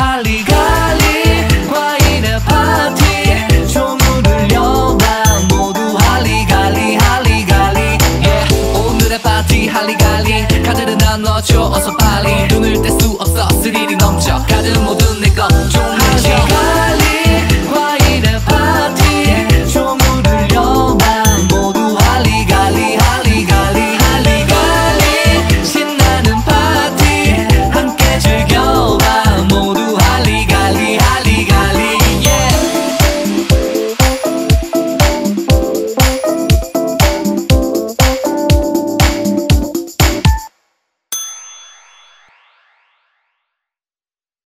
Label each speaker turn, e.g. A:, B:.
A: 할리갈리 과일의 파티 종류를 여봐 모두 할리갈리 할리갈리 yeah. 오늘의 파티 할리갈리 카드를 나눠줘 어서 빨리 눈을 뗄 수 없어 스릴이 넘쳐 카드 모두